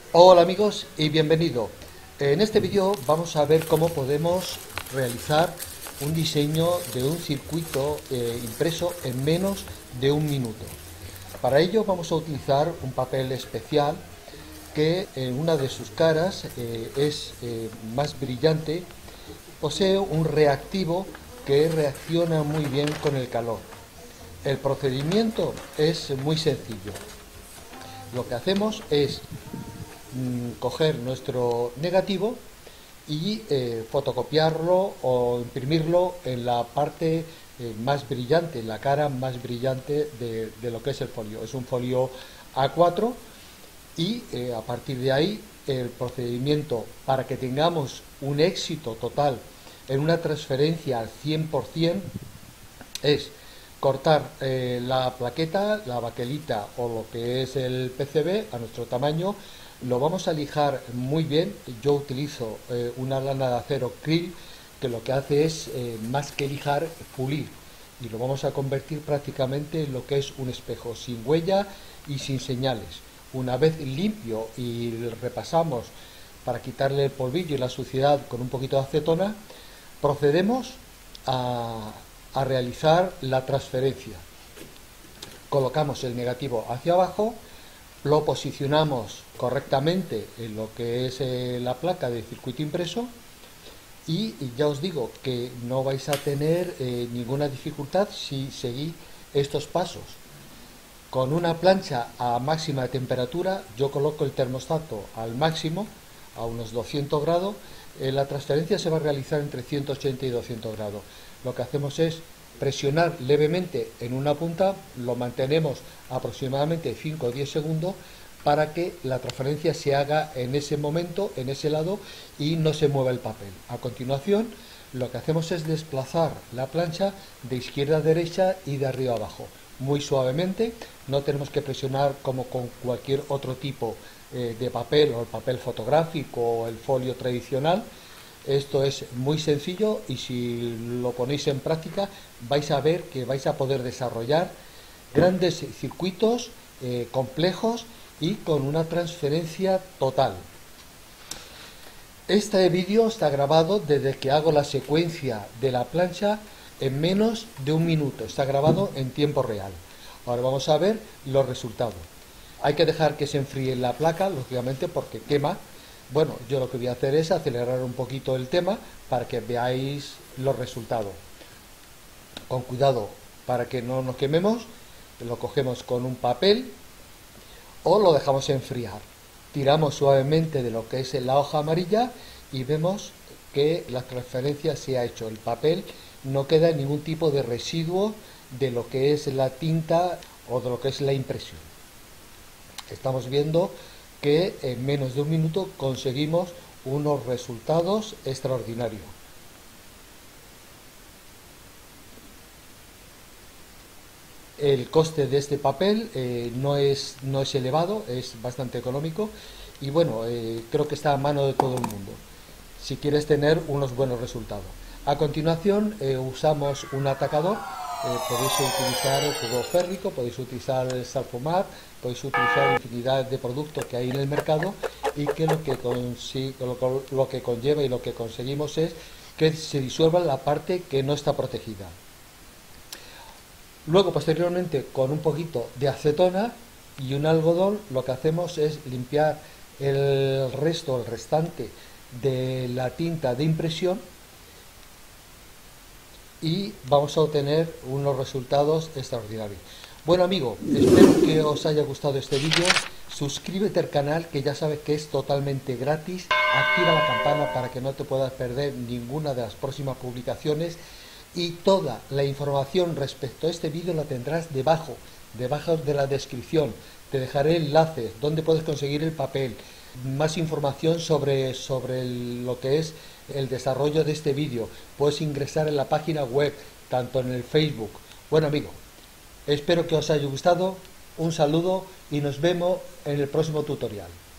Hola amigos y bienvenido. En este vídeo vamos a ver cómo podemos realizar un diseño de un circuito impreso en menos de un minuto. Para ello vamos a utilizar un papel especial que en una de sus caras es más brillante, posee un reactivo que reacciona muy bien con el calor. El procedimiento es muy sencillo. Lo que hacemos es coger nuestro negativo y fotocopiarlo o imprimirlo en la parte más brillante, en la cara más brillante de lo que es el folio. Es un folio A4 y a partir de ahí el procedimiento para que tengamos un éxito total en una transferencia al 100% es cortar la plaqueta, la baquelita o lo que es el PCB a nuestro tamaño. Lo vamos a lijar muy bien. Yo utilizo una lana de acero Krill que lo que hace es más que lijar, pulir, y lo vamos a convertir prácticamente en lo que es un espejo sin huella y sin señales. Una vez limpio y repasamos para quitarle el polvillo y la suciedad con un poquito de acetona, procedemos a realizar la transferencia. Colocamos el negativo hacia abajo, lo posicionamos correctamente en lo que es la placa de circuito impreso y ya os digo que no vais a tener ninguna dificultad si seguís estos pasos. Con una plancha a máxima temperatura, yo coloco el termostato al máximo, a unos 200 grados, la transferencia se va a realizar entre 180 y 200 grados. Lo que hacemos es presionar levemente en una punta, lo mantenemos aproximadamente 5 o 10 segundos para que la transferencia se haga en ese momento, en ese lado, y no se mueva el papel. A continuación, lo que hacemos es desplazar la plancha de izquierda a derecha y de arriba a abajo, muy suavemente. No tenemos que presionar como con cualquier otro tipo de papel, o el papel fotográfico o el folio tradicional. Esto es muy sencillo y si lo ponéis en práctica vais a ver que vais a poder desarrollar grandes circuitos complejos y con una transferencia total. Este vídeo está grabado desde que hago la secuencia de la plancha en menos de un minuto. Está grabado en tiempo real. Ahora vamos a ver los resultados. Hay que dejar que se enfríe la placa, lógicamente, porque quema. Bueno, yo lo que voy a hacer es acelerar un poquito el tema para que veáis los resultados. Con cuidado para que no nos quememos, lo cogemos con un papel o lo dejamos enfriar. Tiramos suavemente de lo que es la hoja amarilla y vemos que la transferencia se ha hecho. El papel no queda ningún tipo de residuo de lo que es la tinta o de lo que es la impresión. Estamos viendo que en menos de un minuto conseguimos unos resultados extraordinarios. El coste de este papel no es elevado, es bastante económico y bueno, creo que está a mano de todo el mundo si quieres tener unos buenos resultados. A continuación usamos un atacador. Podéis utilizar el jugo férrico, podéis utilizar el salfumar, podéis utilizar infinidad de productos que hay en el mercado y que lo que conlleva y lo que conseguimos es que se disuelva la parte que no está protegida. Luego, posteriormente, con un poquito de acetona y un algodón, lo que hacemos es limpiar el restante de la tinta de impresión y vamos a obtener unos resultados extraordinarios. Bueno amigos, espero que os haya gustado este vídeo. Suscríbete al canal, que ya sabes que es totalmente gratis. Activa la campana para que no te puedas perder ninguna de las próximas publicaciones. Y toda la información respecto a este vídeo la tendrás debajo de la descripción. Te dejaré enlaces donde puedes conseguir el papel, más información sobre lo que es el desarrollo de este vídeo. Puedes ingresar en la página web, tanto en el Facebook. Bueno amigos, espero que os haya gustado. Un saludo y nos vemos en el próximo tutorial.